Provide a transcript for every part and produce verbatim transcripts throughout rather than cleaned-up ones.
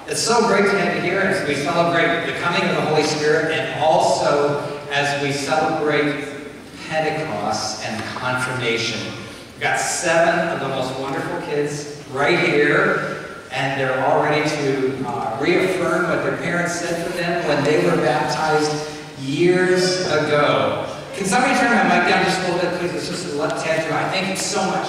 It's so great to have you here as we celebrate the coming of the Holy Spirit and also as we celebrate Pentecost and confirmation. We've got seven of the most wonderful kids right here, and they're all ready to uh, reaffirm what their parents said to them when they were baptized years ago. Can somebody turn my mic down just a little bit, please? It's just a left tad I thank you so much.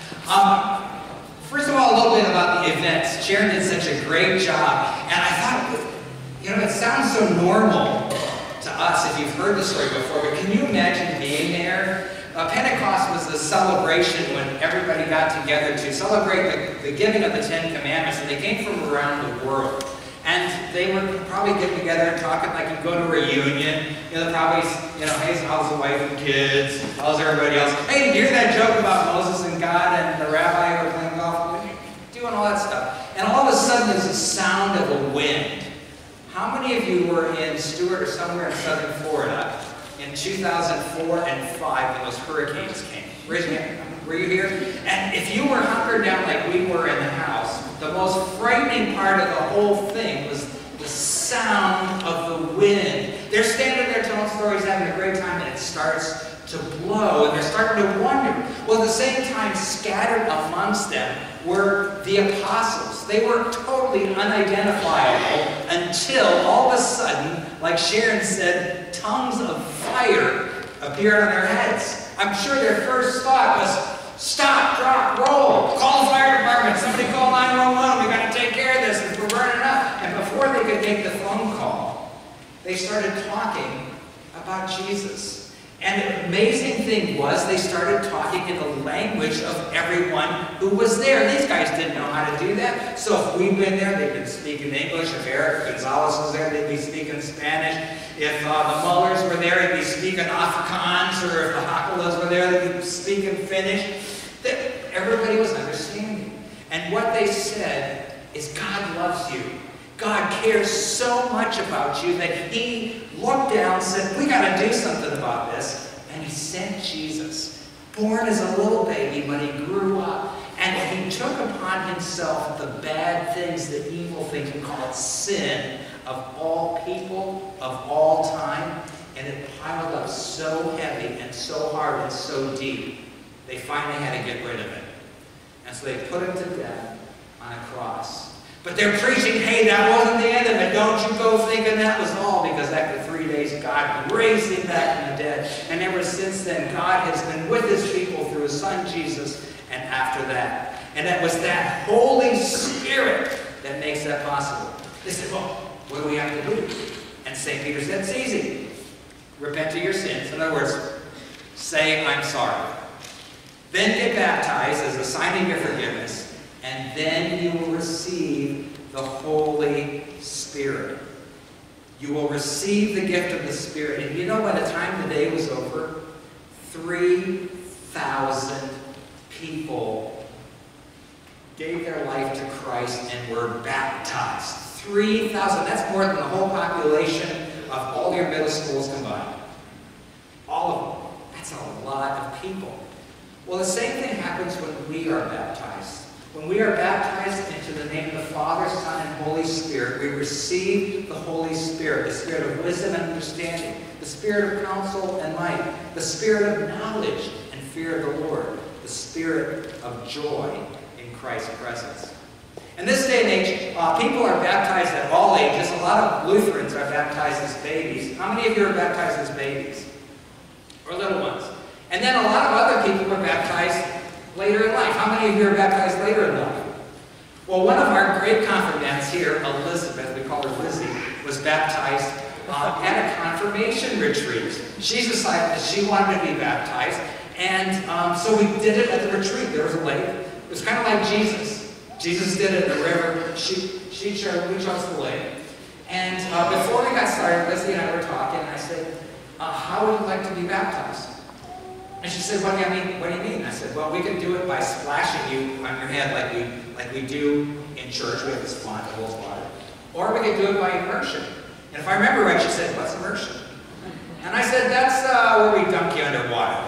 Um, First of all, a little bit about the events. Sharon did such a great job. And I thought, you know, it sounds so normal to us if you've heard the story before, but can you imagine being there? Uh, Pentecost was the celebration when everybody got together to celebrate the, the giving of the Ten Commandments, and they came from around the world. And they were probably getting together and talking like you go to a reunion. You know, they're probably, you know, hey, how's the wife and kids? How's everybody else? Hey, did you hear that joke about Moses and God and the rabbi were playing golf? Doing all that stuff. And all of a sudden there's a sound of a wind. How many of you were in Stewart or somewhere in southern Florida in two thousand four and five when those hurricanes came? Raise your hand. Were you here? And if you were hunkered down like we were in the house, the most frightening part of the whole thing was the sound of the wind. They're standing there telling stories, having a great time, and it starts to blow, and they're starting to wonder. Well, at the same time, scattered amongst them were the apostles. They were totally unidentifiable until all of a sudden, like Sharon said, tongues of fire appeared on their heads. I'm sure their first thought was, stop, drop, roll, call the fire department, somebody call nine one one, we got to take care of this, if we're burning up. And before they could make the phone call, they started talking about Jesus. And the amazing thing was they started talking in the language of everyone who was there. These guys didn't know how to do that. So if we'd been there, they'd been speaking English. If Eric Gonzalez was there, they'd be speaking Spanish. If uh, the Mullers were there, they'd be speaking Afrikaans. Or if the Hakelas were there, they'd be speaking Finnish. Everybody was understanding. And what they said is, God loves you. God cares so much about you that He looked down and said, we got to do something about this. And He sent Jesus, born as a little baby, but He grew up. And He took upon Himself the bad things, the evil things, we call it sin, of all people, of all time. And it piled up so heavy and so hard and so deep, they finally had to get rid of it. And so they put Him to death on a cross. But they're preaching, hey, that wasn't the end of it. Don't you go thinking that was all, because after three days, God raised Him back from the dead. And ever since then, God has been with His people through His Son, Jesus, and after that. And it was that Holy Spirit that makes that possible. They said, well, what do we have to do? And Saint Peter said, it's easy. Repent of your sins. In other words, say, I'm sorry. Then get baptized as a sign of your forgiveness. And then you will receive the Holy Spirit. You will receive the gift of the Spirit. And you know, by the time the day was over, three thousand people gave their life to Christ and were baptized. three thousand. That's more than the whole population of all your middle schools combined. All of them. That's a lot of people. Well, the same thing happens when we are baptized. When we are baptized into the name of the Father, Son, and Holy Spirit, we receive the Holy Spirit, the Spirit of wisdom and understanding, the Spirit of counsel and might, the Spirit of knowledge and fear of the Lord, the Spirit of joy in Christ's presence. In this day and age, uh, people are baptized at all ages. A lot of Lutherans are baptized as babies. How many of you are baptized as babies? Or little ones? And then a lot of other people are baptized later in life. How many of you are baptized later in life? Well, one of our great confirmants here, Elizabeth, we call her Lizzie, was baptized uh, at a confirmation retreat. She decided that she wanted to be baptized, and um, so we did it at the retreat. There was a lake. It was kind of like Jesus. Jesus did it in the river. She, she chose, we chose the lake. And uh, before we got started, Lizzie and I were talking, and I said, uh, how would you like to be baptized? And she said, what do you mean? What do you mean? I said, well, we can do it by splashing you on your head like we, like we do in church. We have this font that holds water. Or we could do it by immersion. And if I remember right, she said, what's immersion? And I said, that's uh, where we dunk you underwater.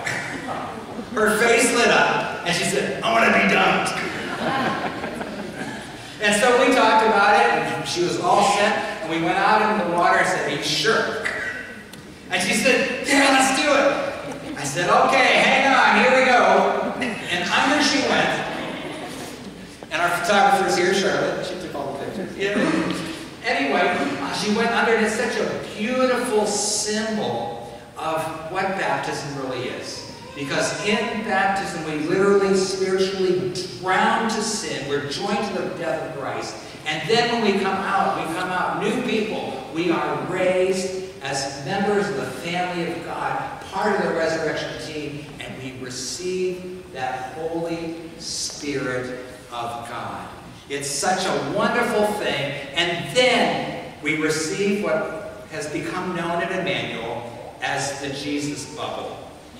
Her face lit up, and she said, I want to be dunked. And so we talked about it, and she she was all set, and we went out into the water and said, are you sure? And she said, yeah, let's do it. I said, okay, hang on, here we go. And under she went. And our photographer's here, Charlotte. She took all the pictures. Yeah. Anyway, uh, she went under, and it's such a beautiful symbol of what baptism really is. Because in baptism, we literally, spiritually drown to sin. We're joined to the death of Christ. And then when we come out, we come out new people. We are raised as members of the family of God, part of the resurrection team, and we receive that Holy Spirit of God. It's such a wonderful thing. And then we receive what has become known in Immanuel as the Jesus bubble.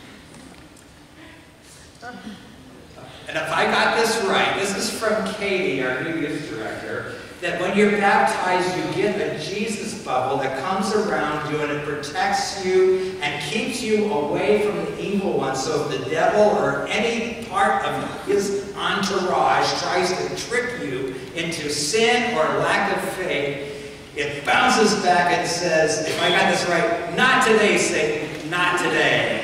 And if I got this right, this is from Katie, our new youth director, that when you're baptized, you get a Jesus bubble that comes around you and it protects you and keeps you away from the evil one. So if the devil or any part of his entourage tries to trick you into sin or lack of faith, it bounces back and says, if I got this right, not today, Satan, not today.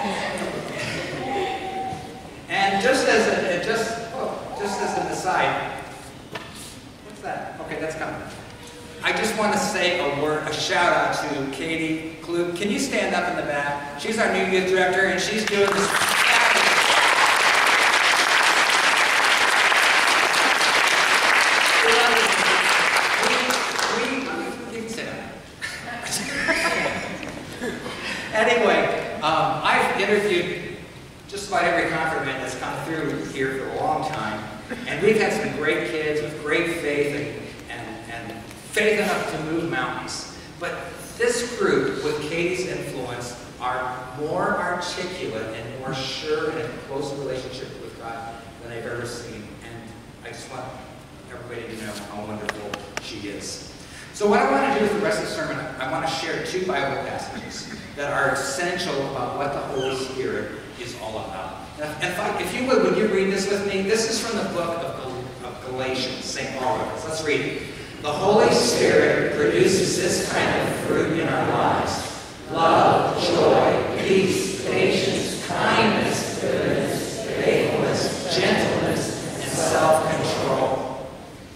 And just as a, just, oh, just as an aside, what's that? Okay, that's coming. I just want to say a word, a shout out to Katie Klug. Can you stand up in the back? She's our new youth director, and she's doing this. we, we, you can sit down. Anyway, um, I've interviewed just about every confirmant that's come through here for a long time. And we've had some great kids with great faith and, and, and faith enough to move mountains. But this group, with Katie's influence, are more articulate and more sure and in a closer relationship with God than I've ever seen. And I just want everybody to know how wonderful she is. So what I want to do with the rest of the sermon, I want to share two Bible passages that are essential about what the Holy Spirit is all about. Now, if, I, if you would, would you read this with me? This is from the book of, Gal of Galatians, Saint Paul wrote this. Let's read it. The Holy Spirit produces this kind of fruit in our lives: love, joy, peace, patience, kindness, goodness, faithfulness, gentleness, and self-control.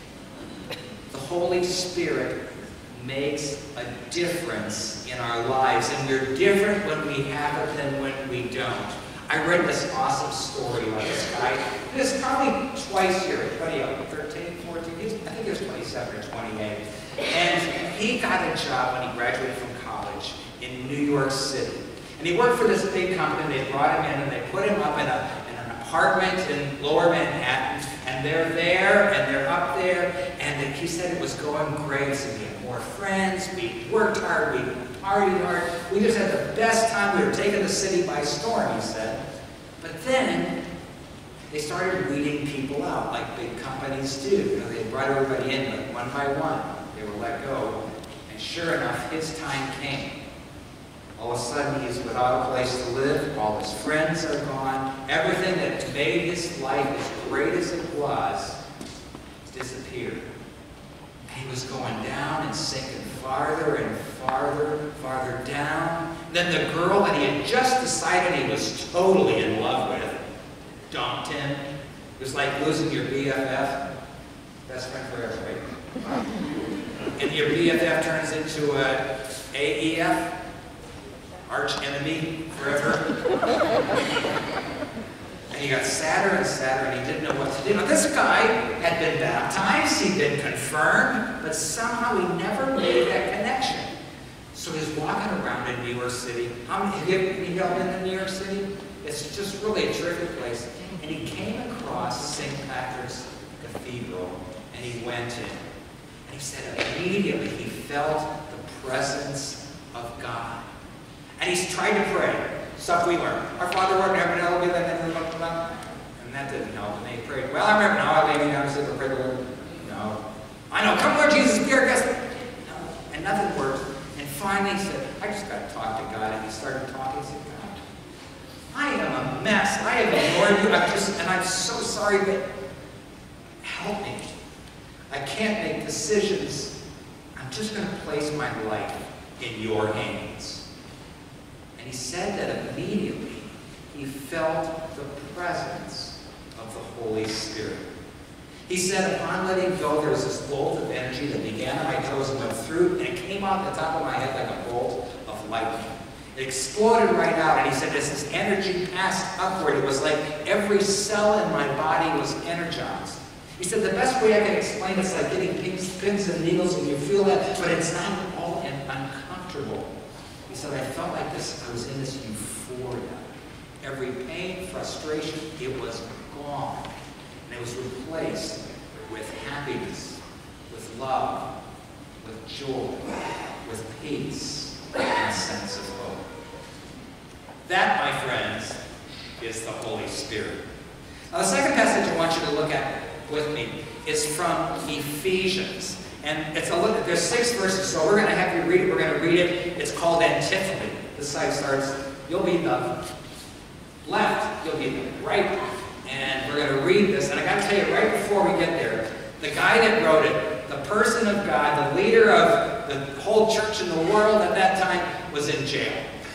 The Holy Spirit makes a difference in our lives, and we're different when we have it than when we don't. I read this awesome story about this guy. He was probably twice here, twenty, thirteen, fourteen, I think he was twenty-seven or twenty-eight. And he got a job when he graduated from college in New York City. And he worked for this big company. They brought him in and they put him up in, a, in an apartment in Lower Manhattan. And they're there and they're up there. And he said it was going great. So we had more friends. We worked hard. We partied hard. We just had the best time. We were taking the city by storm, he said. But then they started weeding people out like big companies do. You know, they brought everybody in like one by one. They were let go. And sure enough, his time came. All of a sudden, he's without a place to live. All his friends are gone. Everything that made his life as great as it was disappeared. He was going down and sinking farther and farther, farther down. Then the girl that he had just decided he was totally in love with dumped him. It was like losing your B F F, best friend forever, right? And your B F F turns into a A E F, arch enemy forever. And he got sadder and sadder, and he didn't know what to do. Now, this guy had been baptized, he'd been confirmed, but somehow he never made that connection. So he's walking around in New York City. How many, have you ever been in New York City? It's just really a terrific place. And he came across Saint Patrick's Cathedral, and he went in. And he said immediately he felt the presence of God. And he tried to pray. Stuff we learned. Our Father who art in heaven, hallowed be thy name. And that didn't help. And they prayed. Well, I remember now I lay me down and said, pray the Lord. No. I know. Come, Lord Jesus, be our guest. No. And nothing worked. And finally he said, I just got to talk to God. And he started talking. He said, God, I am a mess. I have ignored you. I'm just, and I'm so sorry, but help me. I can't make decisions I'm just going to place my life in your hands. And he said that immediately he felt the presence of the Holy Spirit. He said, upon letting go, there was this bolt of energy that began on my toes and went through, and it came out the top of my head like a bolt of lightning. It exploded right out, and he said, as this energy passed upward, it was like every cell in my body was energized. He said, the best way I can explain it is like getting pins, pins and needles, and you feel that, but it's not at all uncomfortable. He said, I felt like this, I was in this euphoria. Every pain, frustration, it was gone. And it was replaced with happiness, with love, with joy, with peace, and a sense of hope. That, my friends, is the Holy Spirit. Now, the second passage I want you to look at with me is from Ephesians. And it's a look, there's six verses, so we're going to have you read it. We're going to read it. It's called Antiphony. This side starts, you'll be the left, you'll be the right. And we're going to read this, and I got to tell you right before we get there, the guy that wrote it, the person of God, the leader of the whole church in the world at that time, was in jail.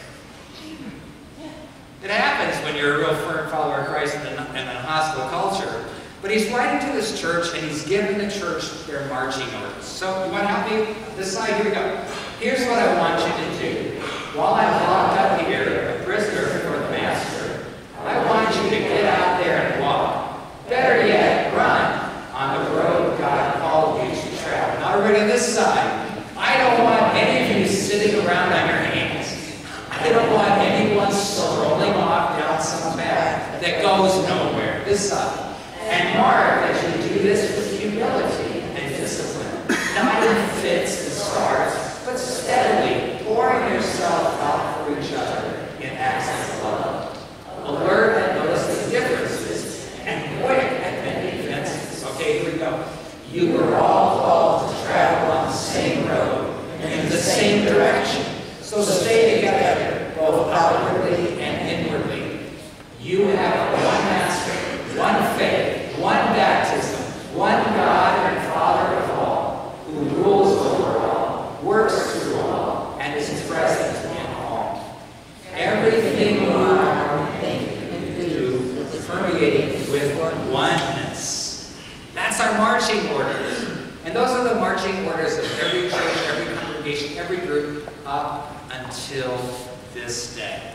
It happens when you're a real firm follower of Christ in a, in a hostile culture. But he's writing to this church, and he's giving the church their marching orders. So, you want to help me? This side, here we go. Here's what I want you to do. While I'm locked up here, a prisoner for the master, I want you to get out there and walk. Better yet, run on the road God called you to travel. Now, everybody on this side, I don't want any of you sitting around on your hands. I don't want anyone strolling off down some path that goes nowhere. This side. And mark that you do this with humility and discipline, not in fits and starts, but steadily pouring yourself out for each other in acts of love. Alert and notice the differences, and quick at many offenses. Okay, here we go. You were all called to travel on the same road and in the same direction, so stay together, both outwardly and inwardly. You have one master, one faith, one baptism, one God and Father of all, who rules over all, works through all, and is present in all. Everything you are and do permeating with oneness. That's our marching orders. And those are the marching orders of every church, every congregation, every group up until this day.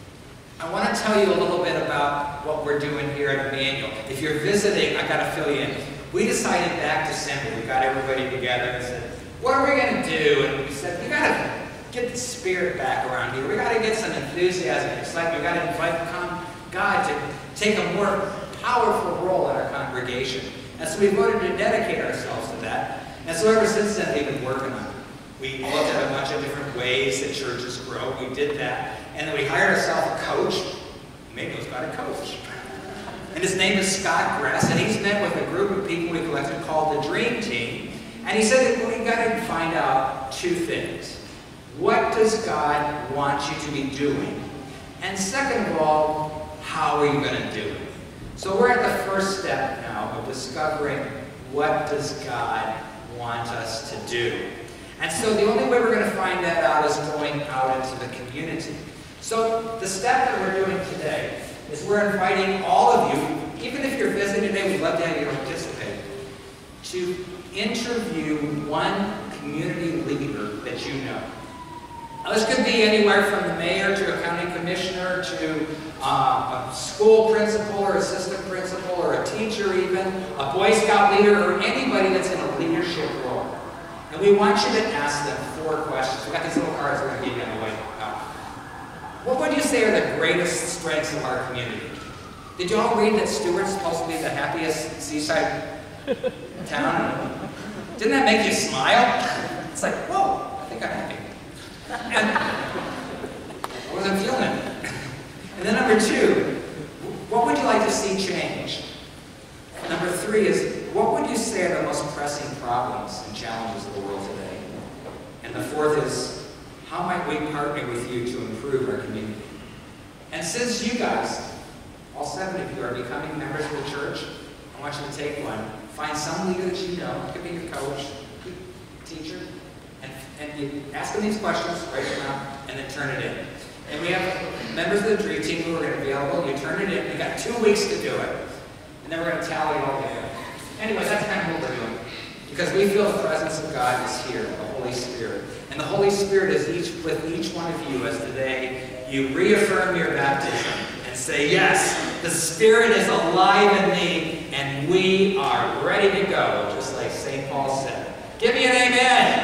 I want to tell you a little bit about what we're doing here at Immanuel. If you're visiting, I got to fill you in. We decided back December, we got everybody together and said, what are we going to do? And we said, we got to get the spirit back around here. We got to get some enthusiasm and excitement. We got to invite God to take a more powerful role in our congregation. And so we voted to dedicate ourselves to that. And so ever since then, we've been working on it. We looked at a bunch of different ways that churches grow. We did that. And then we hired ourselves a coach. Immanuel's got a coach. And his name is Scott Gress. And he's met with a group of people we collected called the Dream Team. And he said that we got to find out two things. What does God want you to be doing? And second of all, how are you going to do it? So we're at the first step now of discovering what does God want us to do. And so the only way we're going to find that out is going out into the community. So the step that we're doing today is we're inviting all of you, even if you're visiting today, we'd love to have you participate, to interview one community leader that you know. Now, this could be anywhere from the mayor to a county commissioner to uh, a school principal or assistant principal or a teacher even, a Boy Scout leader, or anybody that's in a leadership role. And we want you to ask them four questions. We've got these little cards we're going to give you on the way out. What would you say are the greatest strengths of our community? Did you all read that Stewart's supposed to be the happiest seaside town? Didn't that make you smile? It's like, whoa, I think I'm happy. And I wasn't feeling it. And then number two, what would you like to see change? Number three is, what would you say are the most pressing problems and challenges of the world today? And the fourth is, how might we partner with you to improve our community? And since you guys, all seven of you, are becoming members of the church, I want you to take one. Find some leader that you know. It could be your coach, teacher, And, and you ask them these questions, write them out, and then turn it in. And we have members of the dream team who are going to be available. You turn it in. You've got two weeks to do it. And then we're going to tally it all together. Anyway, that's kind of what we're doing. Because we feel the presence of God is here, the Holy Spirit. And the Holy Spirit is each with each one of you as today you reaffirm your baptism and say, yes, the Spirit is alive in me, and we are ready to go, just like Saint Paul said. Give me an amen.